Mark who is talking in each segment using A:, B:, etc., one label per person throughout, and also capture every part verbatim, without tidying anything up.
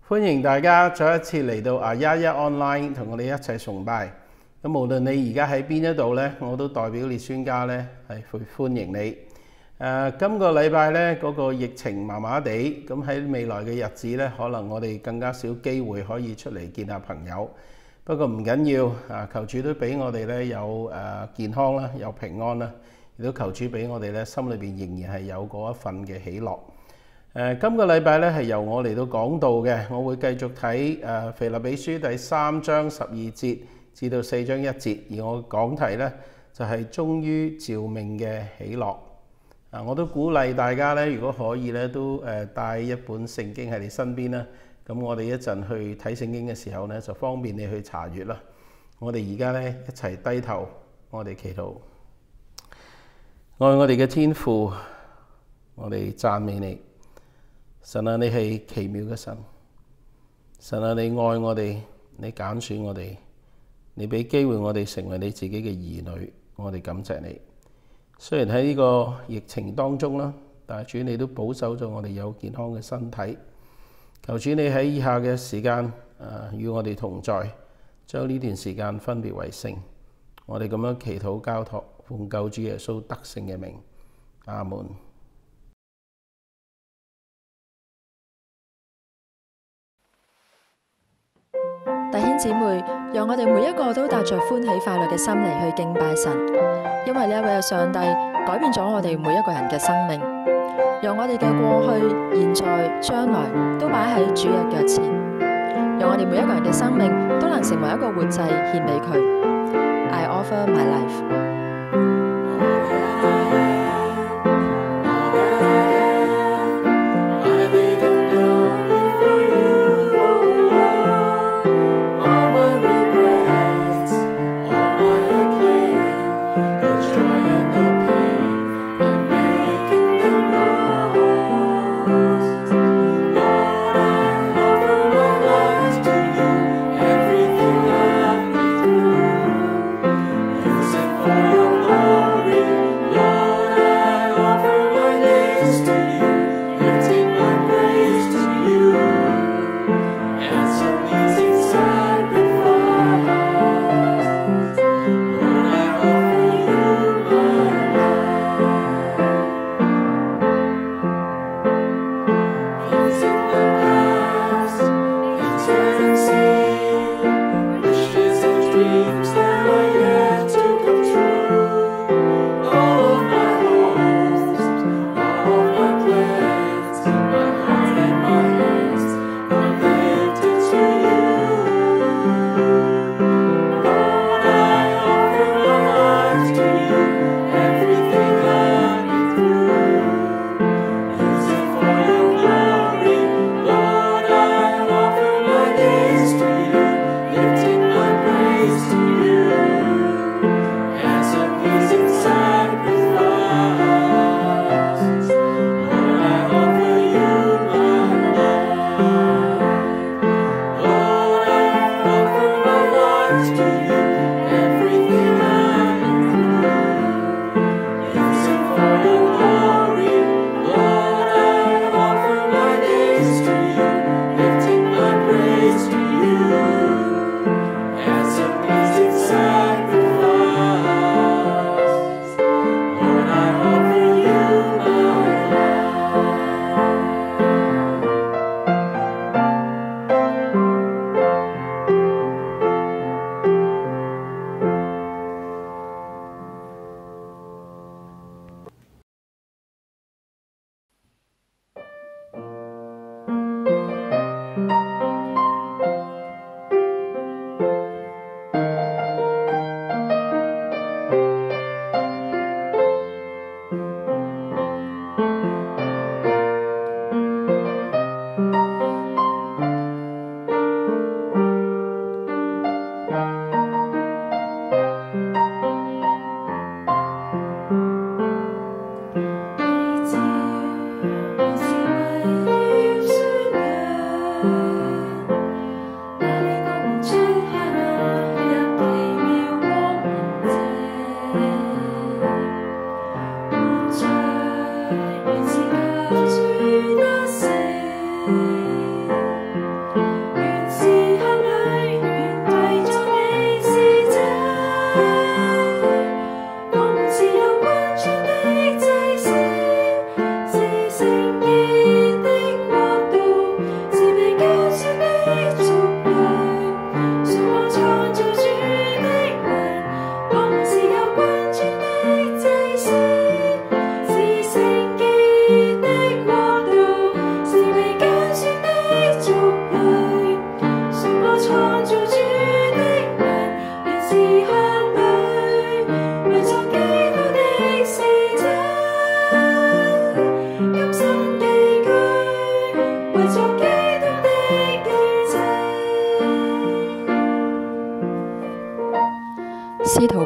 A: 歡迎大家再一次嚟到啊一一 online 同我哋一齊崇拜。咁無論你而家喺邊一度呢，我都代表列宣家呢係會歡迎你。誒、呃，今個禮拜呢嗰、那個疫情麻麻地，咁喺未來嘅日子呢，可能我哋更加少機會可以出嚟見下朋友。不過唔緊要，啊求主都俾我哋呢有誒、呃、健康啦，有平安啦，亦都求主俾我哋呢心裏邊仍然係有嗰一份嘅喜樂。誒、呃，今個禮拜咧係由我嚟到講道嘅，我會繼續睇誒、呃、腓立比書第三章十二節至到四章一節，而我講題咧就係、是、忠於召命嘅喜樂。啊，我都鼓勵大家咧，如果可以咧，都誒帶一本聖經喺你身邊啦。咁我哋一陣去睇聖經嘅時候咧，就方便你去查閱啦。我哋而家咧一齊低頭，我哋祈禱。愛我哋嘅天父，我哋讚美你。神啊，你係奇妙嘅神。神啊，你愛我哋，你揀選我哋，你俾機會我哋成為你自己嘅兒女，我哋感謝你。雖然喺呢個疫情當中啦，但係主你都保守咗我哋有健康嘅身體。求主你喺以下嘅時間，誒與我哋同在，將呢段時間分別為聖。我哋咁樣祈禱交託，奉救主耶穌得勝嘅名，阿門。
B: 弟兄姊妹，讓我哋每一個都帶着歡喜快樂嘅心嚟去敬拜神，因為呢一位嘅上帝改變咗我哋每一個人嘅生命，讓我哋嘅過去、現在、將來都擺喺主嘅腳前，讓我哋每一個人嘅生命都能成為一個活祭獻俾佢。I offer my life。
C: For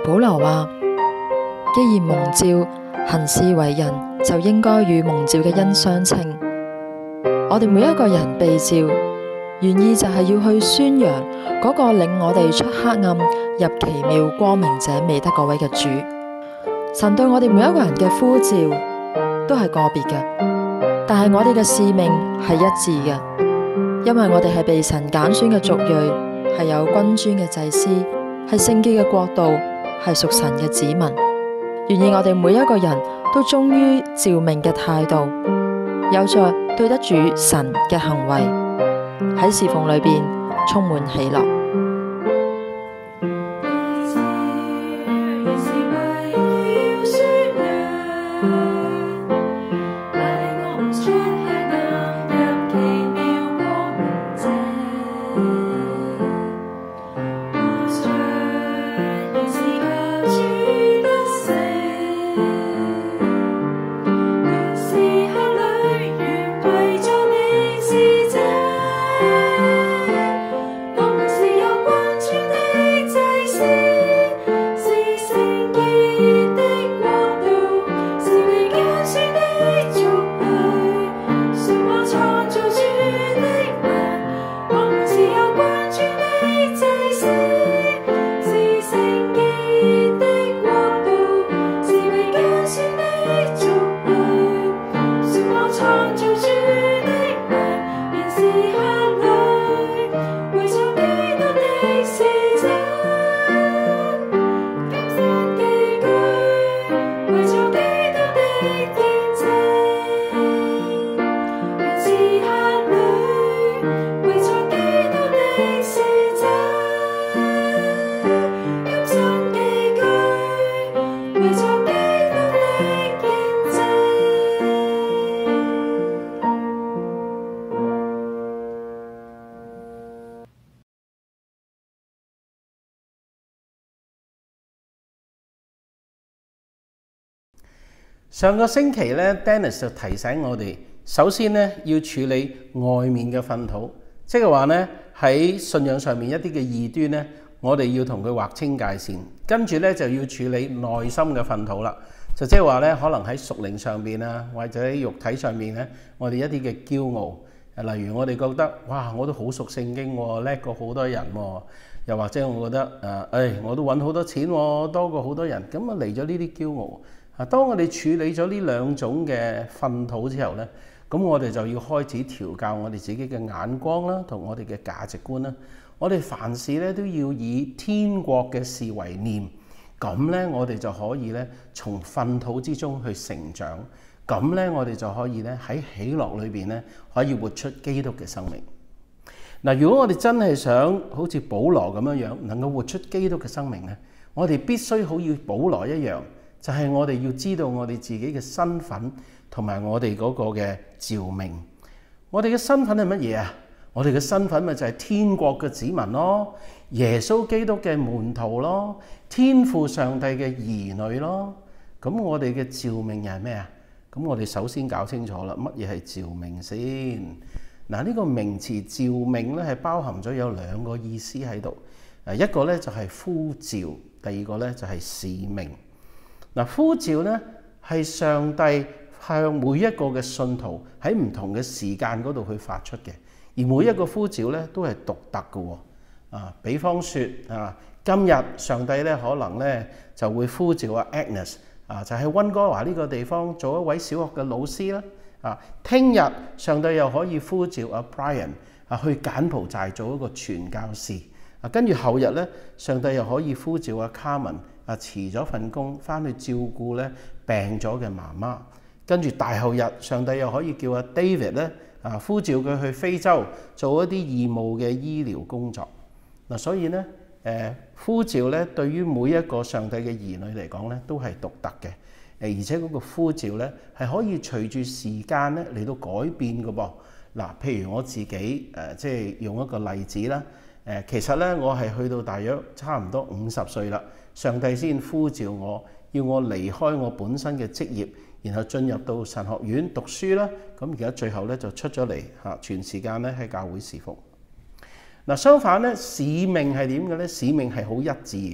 B: 保羅話：既然蒙召，行事為人就應該與蒙召嘅恩相稱。我哋每一個人被召，原意就係要去宣揚嗰個領我哋出黑暗入奇妙光明者美德嗰位嘅主。神對我哋每一個人嘅呼召都係個別嘅，但係我哋嘅使命係一致嘅，因為我哋係被神揀選嘅族裔，係有君尊嘅祭司，係聖潔嘅國度，係屬神嘅子民。願意我哋每一個人都忠於召命嘅態度，有着對得住神嘅行為，喺侍奉裏邊充滿喜樂。
A: 上個星期咧 ，Dennis 就提醒我哋，首先咧要處理外面嘅糞土，即係話咧喺信仰上面一啲嘅異端咧，我哋要同佢劃清界線。跟住咧就要處理內心嘅糞土啦，就即係話咧可能喺屬靈上邊啊，或者喺肉體上面咧，我哋一啲嘅驕傲，例如我哋覺得哇，我都好熟聖經喎，叻過好多人喎，又或者我覺得誒，誒、哎、我都揾好多錢喎，多過好多人，咁啊嚟咗呢啲驕傲。啊！當我哋處理咗呢兩種嘅糞土之後呢，咁我哋就要開始調教我哋自己嘅眼光啦，同我哋嘅價值觀啦。我哋凡事咧都要以天國嘅事為念，咁呢，我哋就可以咧從糞土之中去成長。咁呢，我哋就可以咧喺喜樂裏邊咧可以活出基督嘅生命。嗱，如果我哋真係想好似保羅咁樣樣，能夠活出基督嘅生命呢，我哋必須好似保羅一樣。就係我哋要知道我哋自己嘅身份同埋我哋嗰個嘅召命。我哋嘅身份係乜嘢啊？我哋嘅身份咪就係天國嘅子民咯，耶穌基督嘅門徒咯，天父上帝嘅兒女咯。咁我哋嘅召命又係咩啊？咁我哋首先搞清楚啦，乜嘢係召命先？嗱，呢個名詞召命咧係包含咗有兩個意思喺度。誒，一個咧就係呼召，第二個咧就係使命。嗱，呼召咧係上帝向每一個嘅信徒喺唔同嘅時間嗰度去發出嘅，而每一個呼召咧都係獨特嘅喎。啊，比方説啊，今日上帝咧可能咧就會呼召阿 Agnes 啊，就喺溫哥華呢個地方做一位小學嘅老師啦。啊，聽日上帝又可以呼召阿 Brian 啊去柬埔寨做一個傳教士。啊，跟住後日咧，上帝又可以呼召阿 Carmen。啊，辭咗份工，翻去照顧咧病咗嘅媽媽。跟住大後日，上帝又可以叫阿 David 咧啊，呼召佢去非洲做一啲義務嘅醫療工作。嗱，所以咧誒呼召咧，對於每一個上帝嘅兒女嚟講咧，都係獨特嘅。誒，而且嗰個呼召咧係可以隨住時間咧嚟到改變嘅噃。嗱，譬如我自己誒，即係用一個例子啦。誒，其實咧我係去到大約差唔多五十歲啦。上帝先呼召我，要我離開我本身嘅職業，然後進入到神學院讀書啦。咁而家最後咧就出咗嚟嚇，全時間咧喺教會侍奉。嗱，相反咧，使命係點嘅咧？使命係好一致嘅。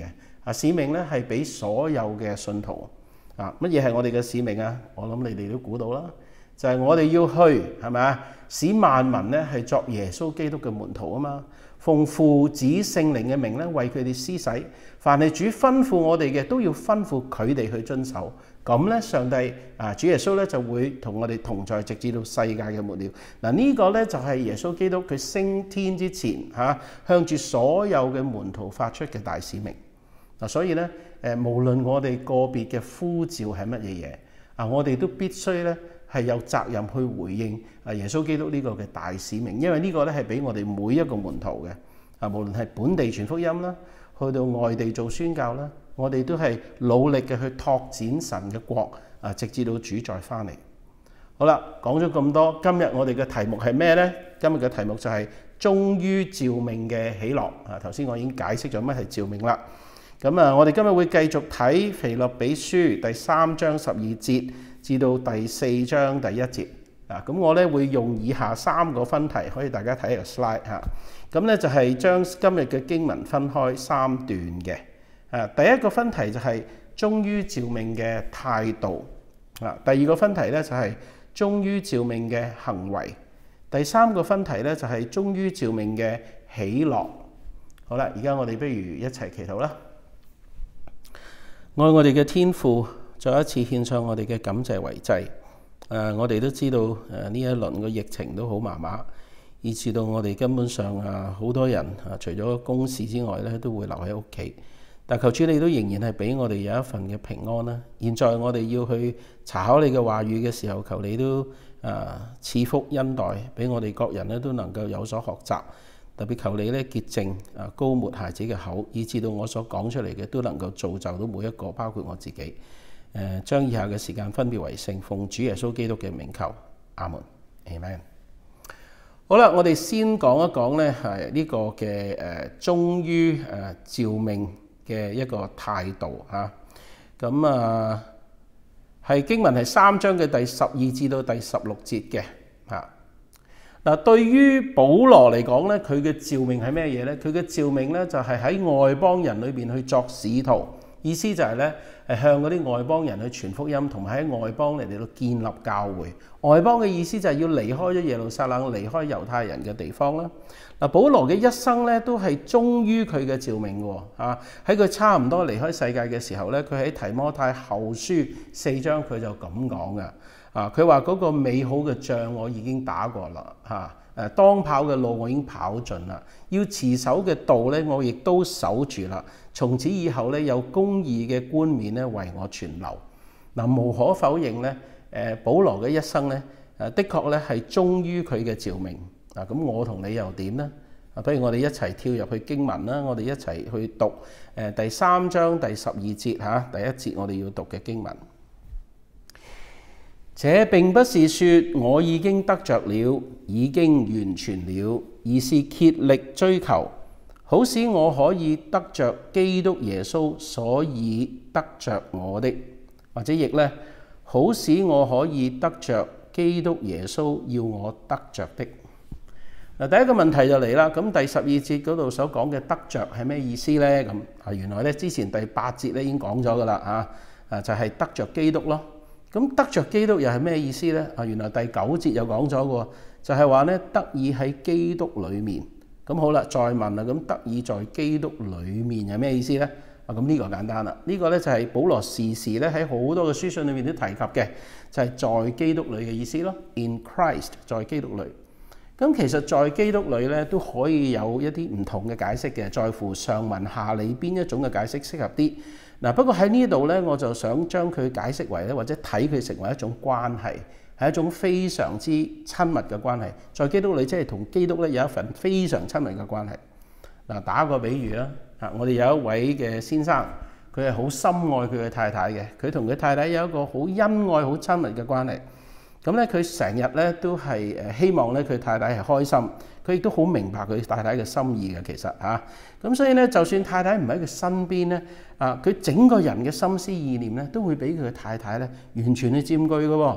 A: 啊，使命咧係俾所有嘅信徒啊。乜嘢係我哋嘅使命啊？我諗你哋都估到啦，就係我哋要去係咪啊？使萬民咧係作耶穌基督嘅門徒啊嘛。奉父子聖靈嘅名咧，為佢哋施洗。凡係主吩咐我哋嘅，都要吩咐佢哋去遵守。咁咧，上帝啊，主耶穌咧就會同我哋同在，直至到世界嘅末了。嗱，呢個咧就係耶穌基督佢升天之前嚇，向住所有嘅門徒發出嘅大使命。嗱，所以咧誒，無論我哋個別嘅呼召係乜嘢嘢啊，我哋都必須咧係有責任去回應啊耶穌基督呢個嘅大使命，因為呢個咧係俾我哋每一個門徒嘅啊，無論係本地傳福音啦，去到外地做宣教啦，我哋都係努力嘅去拓展神嘅國啊，直至到主再翻嚟。好啦，講咗咁多，今日我哋嘅題目係咩呢？今日嘅題目就係忠於召命嘅喜樂啊。頭先我已經解釋咗乜係召命啦。咁啊，我哋今日會繼續睇腓立比書第三章十二節至到第四章第一節啊。咁我咧會用以下三個分題，可以大家睇下個 slide 嚇。咁咧就係將今日嘅經文分開三段嘅。啊，第一個分題就係忠於召命嘅態度啊。第二個分題咧就係忠於召命嘅行為。第三個分題咧就係忠於召命嘅喜樂。好啦，而家我哋不如一齊祈禱啦。愛我哋嘅天父，再一次獻上我哋嘅感謝為祭。誒、呃，我哋都知道誒呢、呃、一輪嘅疫情都好麻麻，以至到我哋根本上啊好多人啊，除咗公事之外咧，都會留喺屋企。但求主你都仍然係俾我哋有一份嘅平安啦。現在我哋要去查考你嘅話語嘅時候，求你都啊賜福恩待，俾我哋各人咧都能夠有所學習。特別求你咧潔淨啊膏抹孩子嘅口，以至到我所講出嚟嘅都能夠造就到每一個，包括我自己。誒，將以下嘅時間分別為聖，奉主耶穌基督嘅名求，阿門。Amen。好啦，我哋先講一講咧係呢個嘅誒忠於誒召命嘅一個態度嚇。咁啊係經文係三章嘅第十二至到第十六節嘅嚇。嗱，對於保羅嚟講咧，佢嘅召命係咩嘢咧？佢嘅召命咧就係喺外邦人裏邊去作使徒，意思就係咧係向嗰啲外邦人去傳福音，同埋喺外邦嚟嚟到建立教會。外邦嘅意思就係要離開咗耶路撒冷，離開猶太人嘅地方啦。嗱，保羅嘅一生咧都係忠於佢嘅召命嘅喎。啊，喺佢差唔多離開世界嘅時候咧，佢喺提摩太後書四章佢就咁講嘅。啊！佢話嗰個美好嘅仗我已經打過啦，嚇！誒當跑嘅路我已經跑盡啦，要持守嘅道咧我亦都守住啦。從此以後咧有公義嘅冠冕咧為我存留。嗱，無可否認咧，誒保羅嘅一生咧誒的確咧係忠於佢嘅召命。嗱，咁我同你又點呢？啊，不如我哋一齊跳入去經文啦，我哋一齊去讀誒第三章第十二節嚇，第一節我哋要讀嘅經文。這並不是說我已經得着了，已經完全了，而是竭力追求，好使我可以得着基督耶穌，所以得着我的，或者譯呢，好使我可以得着基督耶穌要我得着的。嗱，第一個問題就嚟啦，咁第十二節嗰度所講嘅得着係咩意思呢？咁啊，原來咧之前第八節咧已經講咗噶啦，啊，就係、是、得着基督咯。咁得着基督又係咩意思呢？啊，原來第九節又講咗嘅，就係話咧得以喺基督裡面。咁好啦，再問啦，咁得以在基督裡面係咩意思呢？啊，咁呢個簡單啦，呢、這個咧就係保羅時時咧喺好多嘅書信裏面都提及嘅，就係、是、在基督裡嘅意思咯。In Christ， 在基督裡。咁其實在基督裡咧都可以有一啲唔同嘅解釋嘅，在乎上文下理邊一種嘅解釋適合啲。嗱，不過喺呢度咧，我就想將佢解釋為咧，或者睇佢成為一種關係，係一種非常之親密嘅關係。在基督裡，即係同基督咧有一份非常親密嘅關係。嗱，打個比喻啦，啊，我哋有一位嘅先生，佢係好深愛佢嘅太太嘅，佢同佢太太有一個好恩愛、好親密嘅關係。咁咧，佢成日咧都係誒希望咧佢太太係開心，佢亦都好明白佢太太嘅心意嘅，其實嚇。咁、啊、所以咧，就算太太唔喺佢身邊咧，啊，佢整個人嘅心思意念咧都會俾佢嘅太太咧完全去佔據嘅喎。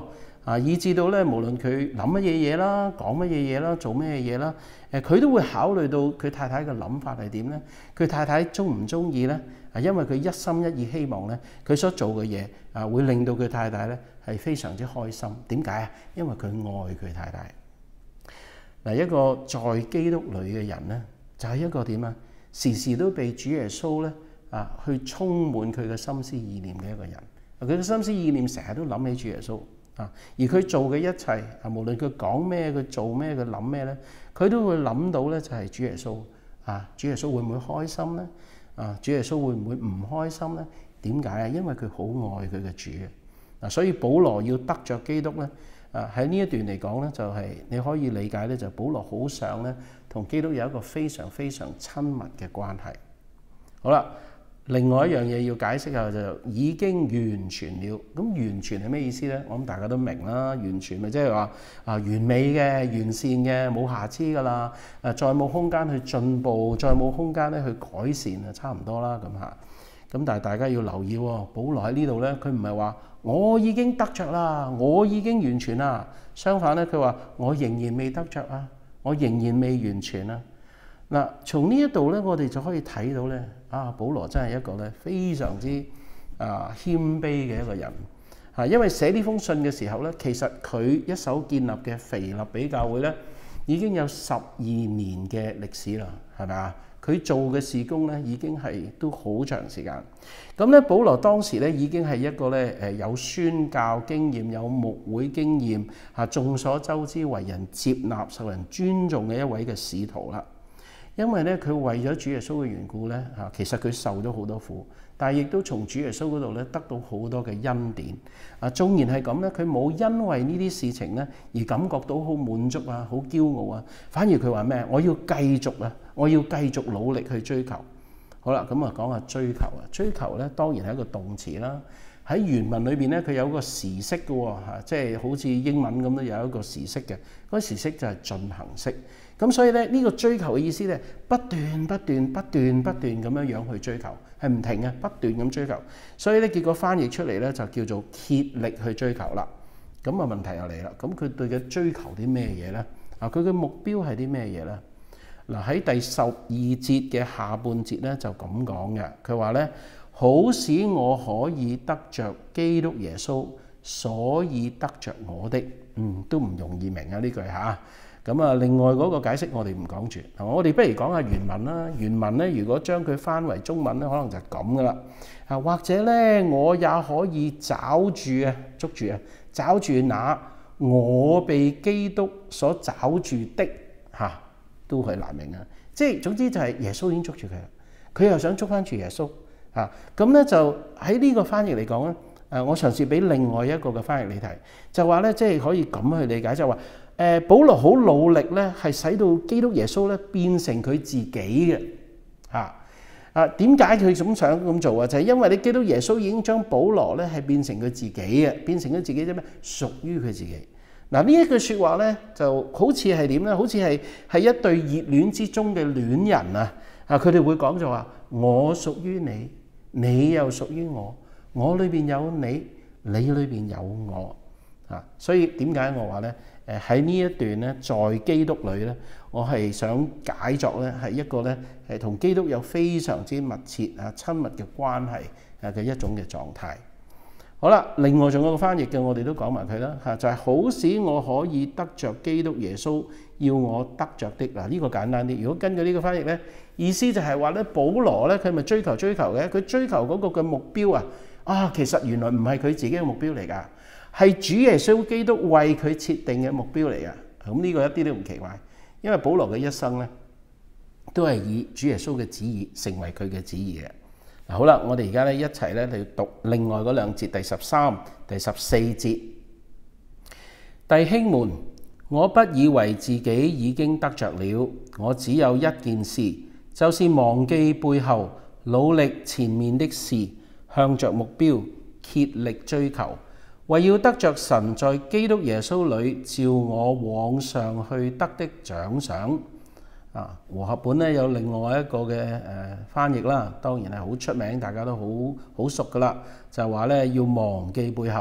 A: 啊，以至到咧無論佢諗乜嘢嘢啦，講乜嘢嘢啦，做咩嘢啦，誒佢都會考慮到佢太太嘅諗法係點咧？佢太太中唔中意咧？啊，因為佢一心一意希望咧，佢所做嘅嘢啊，會令到佢太太咧係非常之開心。點解啊？因為佢愛佢太太。嗱，一個在基督裏嘅人咧，就係一個點啊？時時都被主耶穌咧啊，去充滿佢嘅心思意念嘅一個人。佢嘅心思意念成日都諗起主耶穌啊，而佢做嘅一切啊，無論佢講咩、佢做咩、佢諗咩咧，佢都會諗到咧就係主耶穌啊。主耶穌會唔會開心咧？啊，主耶穌會唔會唔開心咧？點解啊？因為佢好愛佢嘅主啊。嗱，所以保羅要得着基督咧，啊喺呢一段嚟講咧，就係你可以理解咧，就保羅好想咧同基督有一個非常非常親密嘅關係。好啦。另外一樣嘢要解釋下就已經完全了。咁完全係咩意思咧？我諗大家都明啦。完全咪即係話啊，完美嘅、完善嘅、冇瑕疵噶啦。誒，再冇空間去進步，再冇空間咧去改善啊，差唔多啦咁嚇。咁但係大家要留意喎，保羅喺呢度咧，佢唔係話我已經得着啦，我已經完全啦。相反咧，佢話我仍然未得着啊，我仍然未完全啊。嗱，從呢一度咧，我哋就可以睇到咧，啊，保羅真係一個咧非常之啊謙卑嘅一個人嚇，因為寫呢封信嘅時候咧，其實佢一手建立嘅腓立比教會咧已經有十二年嘅歷史啦，係咪啊？佢做嘅事工咧已經係都好長時間。咁咧，保羅當時咧已經係一個咧誒有宣教經驗、有牧會經驗嚇，眾所周知為人接納、受人尊重嘅一位嘅使徒啦。因為咧，佢為咗主耶穌嘅緣故咧嚇，其實佢受咗好多苦，但係亦都從主耶穌嗰度咧得到好多嘅恩典。啊，縱然係咁咧，佢冇因為呢啲事情咧而感覺到好滿足啊、好驕傲啊，反而佢話咩？我要繼續啊，我要繼續努力去追求。好啦，咁啊講下追求啊，追求咧當然係一個動詞啦。喺原文裏邊咧，佢有個時式嘅喎嚇，即係好似英文咁都有一個時式嘅。嗰個時式就係進行式。咁所以咧，呢個追求嘅意思咧，不斷不斷不斷不斷咁樣樣去追求，係唔停嘅，不斷咁追求。所以咧，結果翻譯出嚟咧就叫做竭力去追求啦。咁啊問題又嚟啦，咁佢對佢追求啲咩嘢咧？啊，佢嘅目標係啲咩嘢咧？嗱，喺第十二節嘅下半節咧就咁講嘅，佢話咧，好使我可以得着基督耶穌，所以得着我的。嗯，都唔容易明啊呢句嚇。咁啊，另外嗰個解釋我哋唔講住，我哋不如講下原文啦。原文咧，如果將佢翻為中文咧，可能就係咁噶啦。啊，或者咧，我也可以找住啊，捉住啊，找住那我被基督所找住的嚇、啊，都係難明啊。即係總之就係耶穌已經捉住佢啦，佢又想捉翻住耶穌嚇。咁、啊、咧就喺呢個翻譯嚟講咧，誒，我嘗試俾另外一個嘅翻譯你睇，就話咧，即係可以咁去理解，就話。誒，保羅好努力咧，係使到基督耶穌咧變成佢自己嘅嚇啊！點解佢咁想咁做啊？就係因為你基督耶穌已經將保羅咧係變成佢自己嘅，變成咗自己啫咩？屬於佢自己。嗱，呢一句説話咧，就好似係點咧？好似係係一對熱戀之中嘅戀人啊！啊，佢哋會講就話：我屬於你，你又屬於我，我裏邊有你，你裏邊有我啊！所以點解我話咧？誒喺呢一段咧，在基督裏咧，我係想解作咧係一個咧係同基督有非常之密切啊親密嘅關係啊嘅一種嘅狀態。好啦，另外仲有個翻譯嘅，我哋都講埋佢啦嚇，就係、是、好使我可以得着基督耶穌要我得着的。嗱，呢個簡單啲。如果根據呢個翻譯咧，意思就係話咧，保羅咧佢咪追求追求嘅，佢追求嗰個嘅目標啊啊，其實原來唔係佢自己嘅目標嚟㗎。係主耶穌基督為佢設定嘅目標嚟嘅，咁呢個一啲都唔奇怪，因為保羅嘅一生咧都係以主耶穌嘅旨意成為佢嘅旨意嘅。嗱，好啦，我哋而家咧一齊咧嚟讀另外嗰兩節，第十三、第十四節。弟兄們，我不以為自己已經得着了，我只有一件事，就是忘記背後，努力前面的事，向着目標竭力追求。為要得着神在基督耶穌裏召我往上去得的獎賞。啊，和合本咧有另外一個嘅誒、呃、翻譯啦，當然係好出名，大家都好好熟噶啦，就係話咧要忘記背後，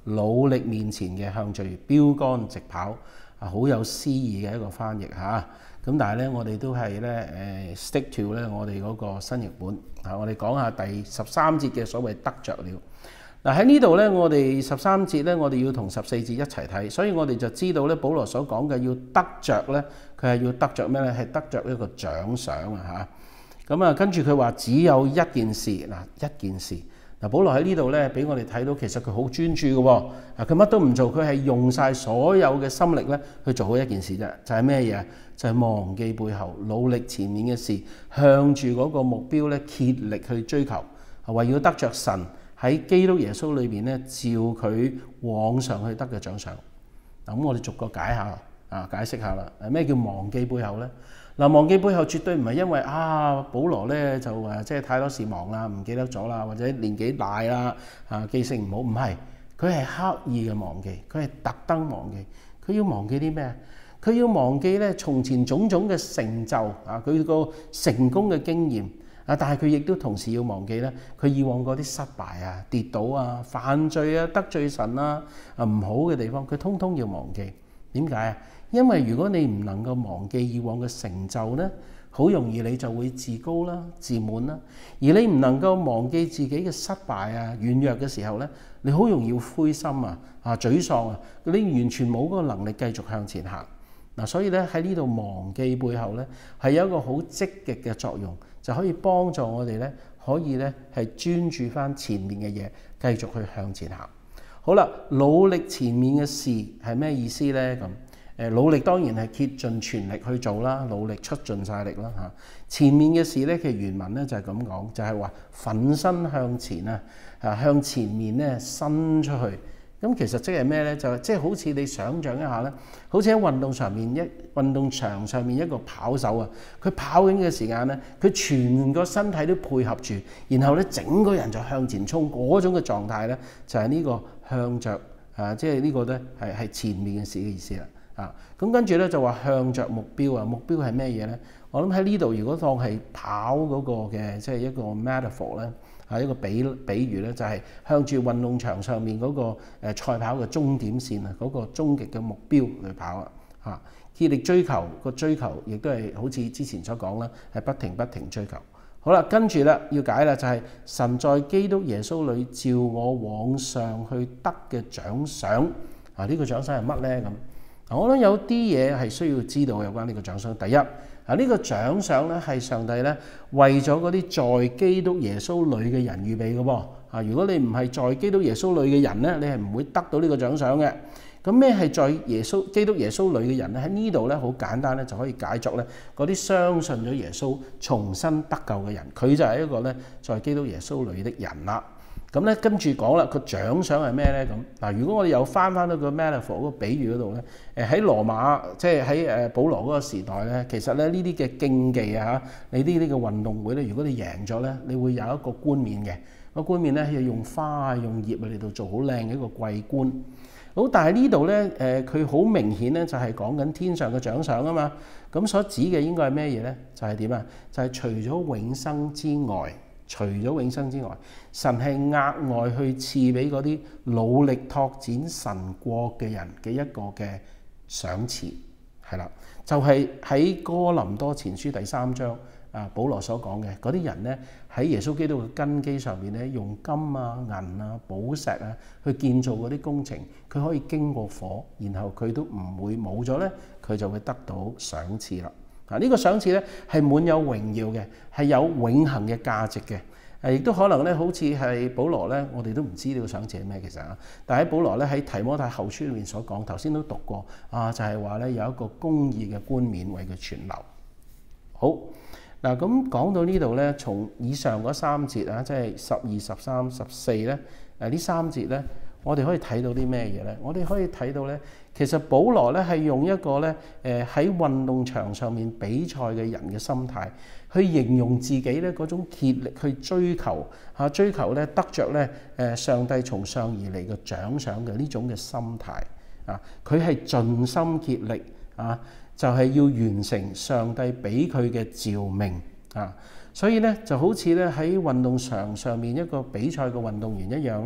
A: 努力面前嘅向罪，標竿直跑啊，好有詩意嘅一個翻譯嚇。咁但係咧，我哋都係咧誒 stick to 咧我哋嗰個新譯本啊。我哋講下第十三節嘅所謂得着了。嗱喺呢度咧，我哋十三節咧，我哋要同十四節一齊睇，所以我哋就知道咧，保羅所講嘅要得着咧，佢係要得着咩咧？係得着一個獎賞啊嚇！咁啊，跟住佢話只有一件事嗱，一件事嗱，保羅喺呢度咧，俾我哋睇到其實佢好專注嘅喎，啊佢乜都唔做，佢係用晒所有嘅心力咧去做好一件事啫，就係咩嘢？就係忘記背後，努力前面嘅事，向住嗰個目標咧竭力去追求，係為要得着神喺基督耶穌裏邊咧，照佢往上去得嘅獎賞。嗱，咁我哋逐個解下啊，解釋下啦。咩叫忘記背後咧？嗱，忘記背後絕對唔係因為啊，保羅咧就誒即係太多事忙啦，唔記得咗啦，或者年紀大啦，啊記性唔好，唔係，佢係刻意嘅忘記，佢係特登忘記。佢要忘記啲咩？佢要忘記咧從前種種嘅成就啊，佢個成功嘅經驗。啊！但係佢亦都同時要忘記咧，佢以往嗰啲失敗啊、跌倒啊、犯罪啊、得罪神啊、啊唔好嘅地方，佢通通要忘記。點解啊？因為如果你唔能夠忘記以往嘅成就咧，好容易你就會自高啦、自滿啦。而你唔能夠忘記自己嘅失敗啊、軟弱嘅時候咧，你好容易會灰心啊、啊沮喪啊，你完全冇嗰個能力繼續向前行。嗱，所以咧喺呢度忘記背後咧係有一個好積極嘅作用。就可以幫助我哋咧，可以咧係專注翻前面嘅嘢，繼續去向前行。好啦，努力前面嘅事係咩意思咧？咁誒，努力當然係竭盡全力去做啦，努力出盡晒力啦嚇。前面嘅事咧，其實原文咧就係咁講，就係話奮身向前啊，啊向前面咧伸出去。咁其實即係咩咧？就係即係好似你想像一下咧，好似喺運動上面一運動場上面一個跑手啊，佢跑緊嘅時間咧，佢全個身體都配合住，然後咧整個人就向前衝嗰種嘅狀態咧，就係呢個向着啊，即係呢個咧係係前面嘅事嘅意思啦啊。咁跟住咧就話向着目標啊，目標係咩嘢咧？我諗喺呢度如果當係跑嗰個嘅即係一個 metaphor 咧。係一個比比喻咧，就係向住運動場上面嗰個誒賽跑嘅終點線啊，嗰個終極嘅目標去跑啊！嚇，竭力追求個追求，亦都係好似之前所講啦，係不停不停追求。好啦，跟住啦，要解啦，就係神在基督耶穌裏召我往上去得嘅獎賞啊！呢個獎賞係乜咧？咁我諗有啲嘢係需要知道有關呢個獎賞。第一。啊！呢個獎賞咧係上帝咧為咗嗰啲在基督耶穌裏嘅人預備嘅噃。啊！如果你唔係在基督耶穌裏嘅人咧，你係唔會得到呢個獎賞嘅。咁咩係在耶穌基督耶穌裏嘅人咧？喺呢度咧好簡單咧就可以解作咧嗰啲相信咗耶穌重新得救嘅人，佢就係一個咧在基督耶穌裏的人啦。咁咧跟住講啦，個獎賞係咩咧？咁嗱，如果我哋又翻翻到個 metaphor 嗰個比喻嗰度咧，誒喺羅馬即係喺誒保羅嗰個時代咧，其實咧呢啲嘅競技啊嚇，你呢啲嘅運動會咧，如果你贏咗咧，你會有一個冠冕嘅，個冠冕咧要用花啊用葉啊嚟到做好靚嘅一個桂冠。好，但係呢度咧誒佢好明顯咧就係講緊天上嘅獎賞啊嘛。咁所指嘅應該係咩嘢咧？就係點啊？就係除咗永生之外。除咗永生之外，神係額外去賜俾嗰啲努力拓展神國嘅人嘅一個嘅賞賜，係啦，就係喺哥林多前書第三章啊，保羅所講嘅嗰啲人咧喺耶穌基督嘅根基上面咧，用金啊、銀啊、寶石啊去建造嗰啲工程，佢可以經過火，然後佢都唔會冇咗咧，佢就會得到賞賜啦。嗱，呢個賞賜咧係滿有榮耀嘅，係有永恆嘅價值嘅。誒，亦都可能咧，好似係保羅咧，我哋都唔知呢個賞賜係咩其實啊。但係保羅咧喺提摩太後書裏面所講，頭先都讀過啊，就係話咧有一個公義嘅冠冕為佢存留。好嗱，咁講到呢度咧，從以上嗰三節啊，即係十二、十三、十四咧，誒呢三節咧。我哋可以睇到啲咩嘢咧？我哋可以睇到咧，其實保羅咧係用一個咧誒喺運動場上面比賽嘅人嘅心態，去形容自己咧嗰種竭力去追求嚇，追求咧得着咧誒上帝從上而嚟嘅獎賞嘅呢種嘅心態啊！佢係盡心竭力啊，就係要完成上帝俾佢嘅召命啊！所以咧就好似咧喺運動場上面一個比賽嘅運動員一樣啦。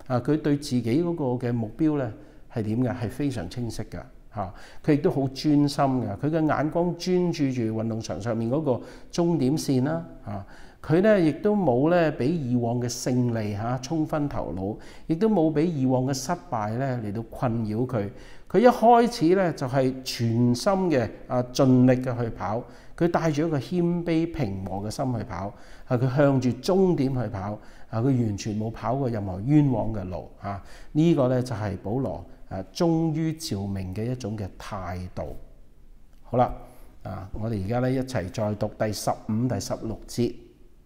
A: 啊，佢對自己嗰個嘅目標咧係點嘅？係非常清晰嘅嚇。佢亦都好專心嘅，佢嘅眼光專注住運動場上面嗰個終點線啦嚇。佢咧亦都冇咧俾以往嘅勝利嚇衝昏頭腦，亦都冇俾以往嘅失敗咧嚟到困擾佢。佢一開始咧就係全心嘅啊盡力嘅去跑，佢帶住一個謙卑平和嘅心去跑，係佢向住終點去跑，啊佢完全冇跑過任何冤枉嘅路嚇。呢個咧就係保羅啊忠於召命嘅一種嘅態度。好啦，啊我哋而家咧一齊再讀第十五、第十六節。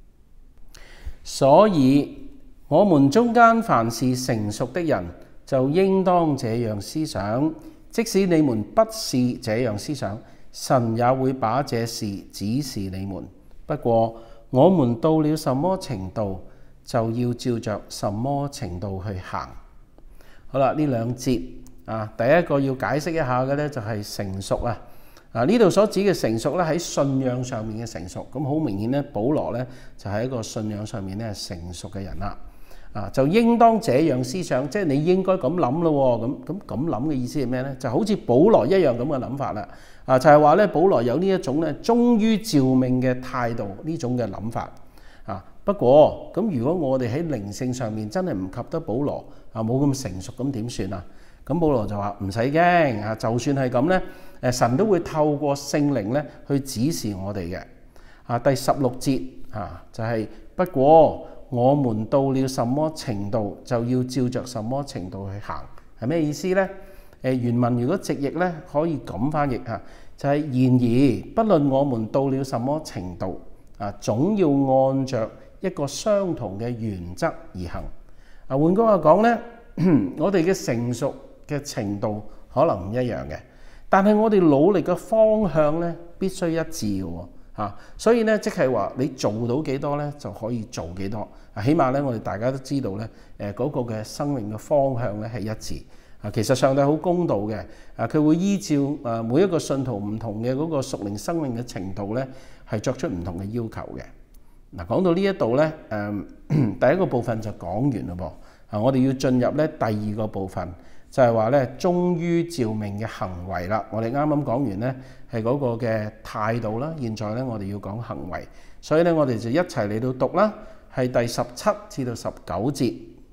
A: 所以我們中間凡是成熟的人，就應當這樣思想。即使你們不是這樣思想，神也會把這事指示你們。不過我們到了什麼程度，就要照着什麼程度去行。好啦，呢兩節啊，第一個要解釋一下嘅呢，就係成熟啊。啊！呢度所指嘅成熟咧，喺信仰上面嘅成熟，咁好明顯咧，保羅咧就係一個信仰上面咧成熟嘅人啦。啊，就應當這樣思想，即係你應該咁諗咯。咁咁咁諗嘅意思係咩咧？就好似保羅一樣咁嘅諗法啦。啊，就係話咧，保羅有呢一種咧忠於召命嘅態度，呢種嘅諗法。啊，不過咁如果我哋喺靈性上面真係唔及得保羅啊，冇咁成熟，咁點算啊？咁保羅就話唔使驚啊，就算係咁咧。誒神都會透過聖靈咧去指示我哋嘅。啊，第十六節啊就係、是、不過我們到了什麼程度，就要照着什麼程度去行，係咩意思咧？誒原文如果直譯咧可以咁翻譯嚇，就係、是、然而不論我們到了什麼程度啊，總要按着一個相同嘅原則而行。啊，換句話講咧，我哋嘅成熟嘅程度可能唔一樣嘅。但係我哋努力嘅方向咧必須一致嘅喎嚇，所以咧即係話你做到幾多咧就可以做幾多啊。起碼咧我哋大家都知道咧誒嗰個嘅生命嘅方向咧係一致啊。其實上帝好公道嘅啊，佢會依照誒每一個信徒唔同嘅嗰個屬靈生命嘅程度咧係作出唔同嘅要求嘅。嗱，講到呢一度咧誒第一個部分就講完嘞噃啊，我哋要進入咧第二個部分。就係話咧，忠於召命嘅行為啦。我哋啱啱講完咧，係嗰個嘅態度啦。現在咧，我哋要講行為，所以咧，我哋就一齊嚟到讀啦。係第十七至到十九節。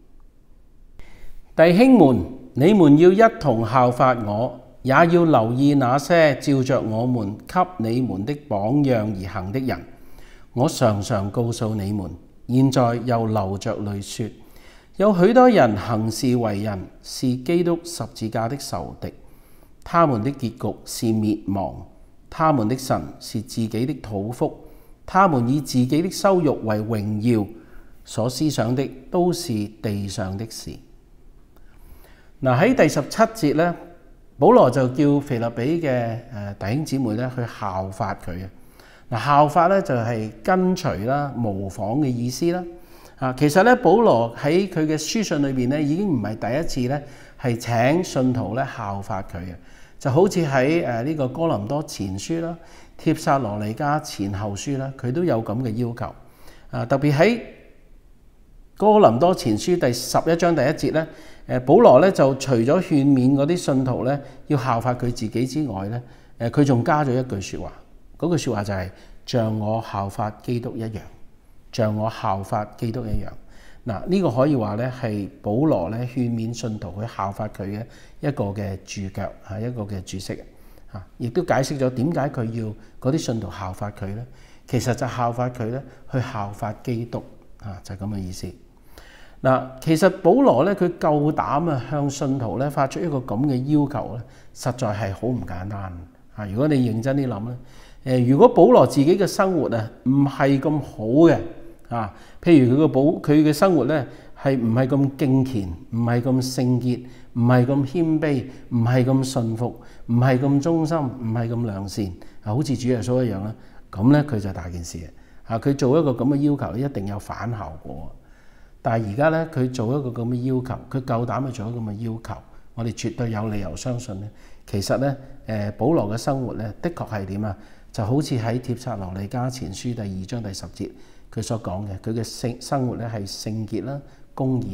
A: 弟兄們，你們要一同效法我，也要留意那些照着我們給你們的榜樣而行的人。我常常告訴你們，現在又流着淚說。有許多人行事為人，是基督十字架的仇敵，他們的結局是滅亡，他們的神是自己的肚腹，他們以自己的羞辱為榮耀，所思想的都是地上的事。嗱，喺第十七節咧，保羅就叫腓立比嘅誒弟兄姊妹咧去效法佢嘅。嗱，效法咧就係跟隨啦、模仿嘅意思啦。啊，其實咧，保羅喺佢嘅書信裏邊咧，已經唔係第一次咧，係請信徒咧效法佢嘅，就好似喺誒呢個哥林多前書啦、帖撒羅尼迦前後書啦，佢都有咁嘅要求。啊，特別喺哥林多前書第十一章第一節咧，誒保羅咧就除咗勸勉嗰啲信徒咧要效法佢自己之外咧，誒佢仲加咗一句説話，嗰句説話就係像我效法基督一樣。像我效法基督一樣，嗱、這、呢個可以話咧係保羅咧勸勉信徒去效法佢嘅一個嘅注腳嚇，一個嘅注釋嚇，亦都解釋咗點解佢要嗰啲信徒效法佢咧。其實就效法佢咧去效法基督嚇，就係咁嘅意思。嗱，其實保羅咧佢夠膽啊向信徒咧發出一個咁嘅要求咧，實在係好唔簡單嚇。如果你認真啲諗咧，誒如果保羅自己嘅生活啊唔係咁好嘅。啊，譬如佢個保佢嘅生活咧，係唔係咁敬虔，唔係咁聖潔，唔係咁謙卑，唔係咁順服，唔係咁忠心，唔係咁良善，啊，好似主耶穌一樣啦。咁咧佢就大件事啊！佢做一個咁嘅要求，一定有反效果。但係而家咧，佢做一個咁嘅要求，佢夠膽去做一個咁嘅要求，我哋絕對有理由相信咧，其實咧，誒保羅嘅生活咧，的確係點啊？就好似喺帖撒羅尼迦前書第二章第十節。佢所講嘅，佢嘅聖生活咧係聖潔啦、公義啦、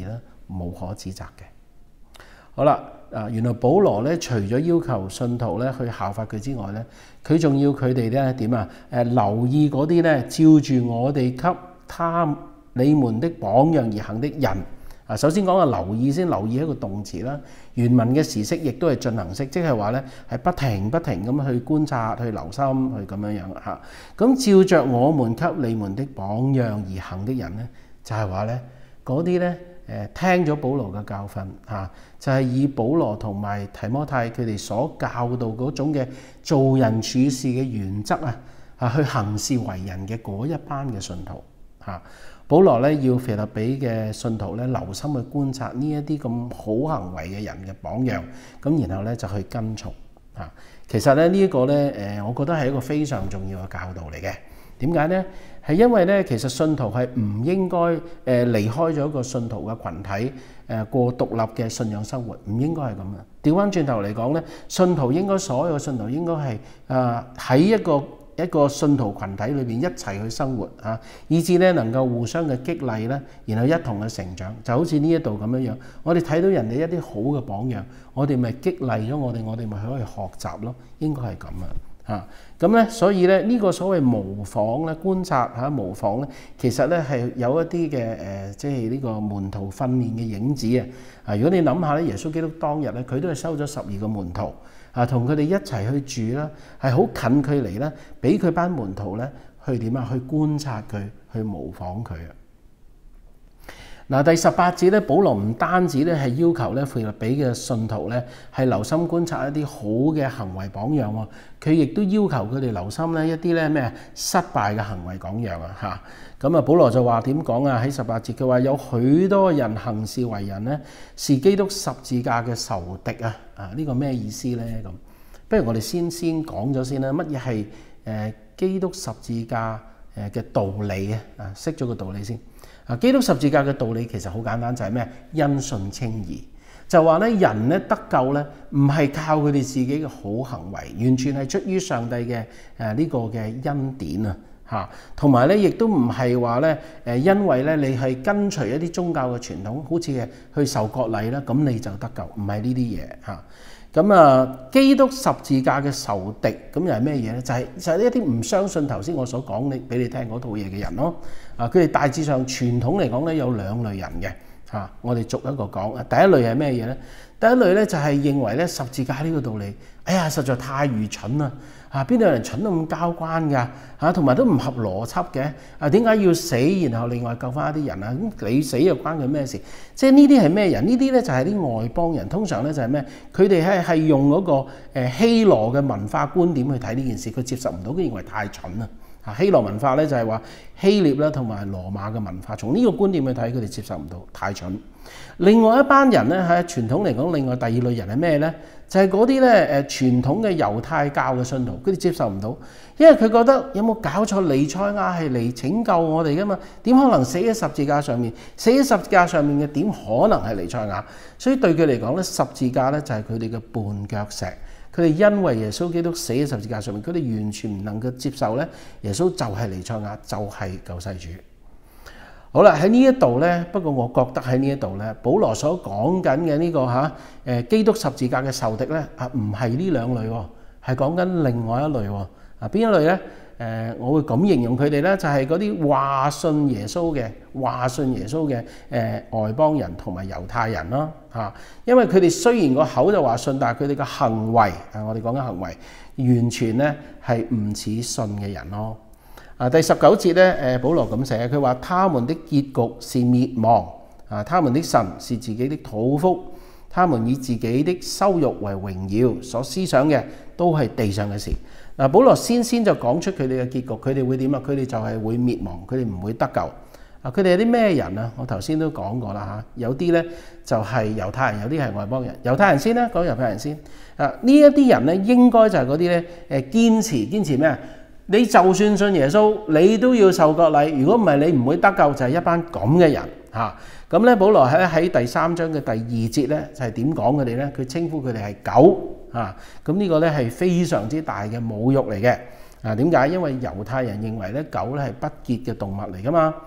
A: 無可指責嘅。好啦，啊，原來保羅咧，除咗要求信徒咧去效法佢之外咧，佢仲要佢哋咧點啊？誒，留意嗰啲咧照住我哋給他你們的榜樣而行的人。啊，首先講個留意先，留意一個動詞啦。原文嘅時式亦都係進行式，即係話咧係不停不停咁去觀察、去留心、去咁樣樣嚇。咁照着我們給你們的榜樣而行的人咧，就係話咧嗰啲咧誒聽咗保羅嘅教訓嚇，就係以保羅同埋提摩太佢哋所教導嗰種嘅做人處事嘅原則啊，啊去行事為人嘅嗰一班嘅信徒嚇。保羅咧要腓立比嘅信徒咧留心去觀察呢一啲咁好行為嘅人嘅榜樣，咁然後咧就去跟從嚇。其實咧呢一個咧誒，我覺得係一個非常重要嘅教導嚟嘅。點解咧？係因為咧，其實信徒係唔應該誒離開咗一個信徒嘅群體誒過獨立嘅信仰生活，唔應該係咁嘅。調翻轉頭嚟講咧，信徒應該所有嘅信徒應該係誒喺一個一個信徒群體裏邊一齊去生活嚇，以至咧能夠互相嘅激勵咧，然後一同嘅成長，就好似呢一度咁樣樣。我哋睇到人哋一啲好嘅榜樣，我哋咪激勵咗我哋，我哋咪可以學習咯。應該係咁啊嚇。咁咧，所以咧呢個所謂模仿咧、觀察嚇、模仿咧，其實咧係有一啲嘅誒，即係呢個門徒訓練嘅影子啊。啊，如果你諗下咧，耶穌基督當日咧，佢都係收咗十二個門徒。啊，同佢哋一齊去住啦，係好近距離啦，俾佢班門徒咧去點啊？去觀察佢，去模仿佢啊！嗱，第十八節咧，保羅唔單止咧係要求咧腓立比嘅信徒咧係留心觀察一啲好嘅行為榜樣喎，佢亦都要求佢哋留心咧一啲咧咩失敗嘅行為榜樣啊嚇。咁啊，保羅就話點講啊？喺十八節佢話有許多人行事為人咧是基督十字架嘅仇敵啊！啊，呢個咩意思咧？咁不如我哋先先講咗先啦。乜嘢係誒基督十字架誒嘅道理啊？啊，識咗個道理先。啊，基督十字架嘅道理其實好簡單，就係咩？因信稱義，就話咧人咧得救咧，唔係靠佢哋自己嘅好行為，完全係出於上帝嘅誒呢個嘅恩典啊！嚇，同埋咧亦都唔係話咧誒，因為咧你係跟隨一啲宗教嘅傳統，好似嘅去受割禮啦，咁你就得救，唔係呢啲嘢嚇。咁啊，基督十字架嘅仇敵，咁又係咩嘢咧？就係就係一啲唔相信頭先我所講你俾你聽嗰套嘢嘅人咯。啊，佢哋大致上傳統嚟講咧有兩類人嘅嚇，我哋逐一個講。第一類係咩嘢咧？第一類咧就係認為咧十字架呢個道理，哎呀實在太愚蠢啦！啊，邊度有人蠢到咁交關㗎？嚇，同埋都唔合邏輯嘅。啊，點解要死，然後另外救翻一啲人啊？咁你死又關佢咩事？即係呢啲係咩人？呢啲咧就係啲外邦人，通常咧就係咩？佢哋係係用嗰個誒希羅嘅文化觀點去睇呢件事，佢接受唔到，佢認為太蠢啦。啊，希羅文化咧就係話希臘啦同埋羅馬嘅文化，從呢個觀點去睇，佢哋接受唔到，太蠢。另外一班人咧喺傳統嚟講，另外第二類人係咩咧？就係嗰啲咧誒傳統嘅猶太教嘅信徒，佢哋接受唔到，因為佢覺得有冇搞錯？彌賽亞係嚟拯救我哋噶嘛？點可能死喺十字架上面？死喺十字架上面嘅點可能係彌賽亞？所以對佢嚟講咧，十字架咧就係佢哋嘅絆腳石。佢哋因為耶穌基督死喺十字架上面，佢哋完全唔能夠接受咧，耶穌就係彌賽亞，就係救世主。好啦，喺呢一度咧，不過我覺得喺呢一度咧，保羅所講緊嘅呢個嚇誒基督十字架嘅仇敵咧，啊唔係呢兩類喎，係講緊另外一類喎。啊邊一類咧？誒，我會咁形容佢哋咧，就係嗰啲話信耶穌嘅、話信耶穌嘅誒外邦人同埋猶太人咯嚇。因為佢哋雖然個口就話信，但係佢哋嘅行為啊，我哋講緊行為，完全咧係唔似信嘅人咯。啊，第十九節咧，誒保羅咁寫，佢話：他們的結局是滅亡，啊，他們的神是自己的肚腹，他們以自己的羞辱為榮耀，所思想嘅都係地上嘅事。嗱，保羅先先就講出佢哋嘅結局，佢哋會點啊？佢哋就係會滅亡，佢哋唔會得救。啊，佢哋係啲咩人啊？我頭先都講過啦嚇，有啲咧就係猶太人，有啲係外邦人。猶太人先啦，講猶太人先。啊，呢一啲人咧應該就係嗰啲咧誒堅持堅持咩啊？你就算信耶穌，你都要受割禮。如果唔係，你唔會得救，就係一班咁嘅人嚇。咁咧，保羅喺喺第三章嘅第二節咧，就係點講佢哋咧？佢稱呼佢哋係狗嚇。咁呢個咧係非常之大嘅侮辱嚟嘅。啊，點解？因為猶太人認為咧狗咧係不潔嘅動物嚟噶嘛。